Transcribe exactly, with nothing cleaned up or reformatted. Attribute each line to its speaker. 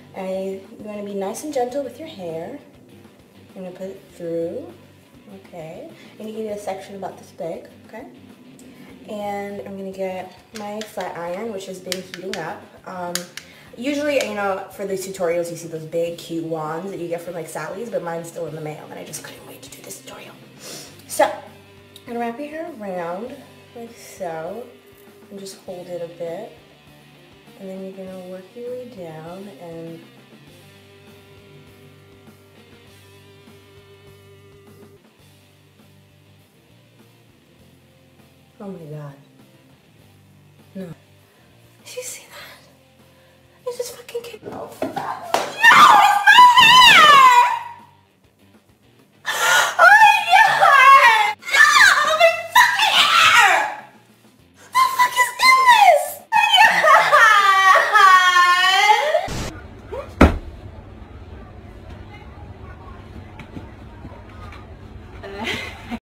Speaker 1: I, you're going to be nice and gentle with your hair. I'm going to put it through, okay? And you can get a section about this big, okay? And I'm going to get my flat iron, which has been heating up. Um, usually, you know, for these tutorials, you see those big, cute wands that you get from like Sally's, but mine's still in the mail, and I just couldn't wait to do this tutorial. So, I'm going to wrap your hair around, like so, and just hold it a bit. And then you're going to work your way down and oh my god. No. Did you see that? It just fucking came off.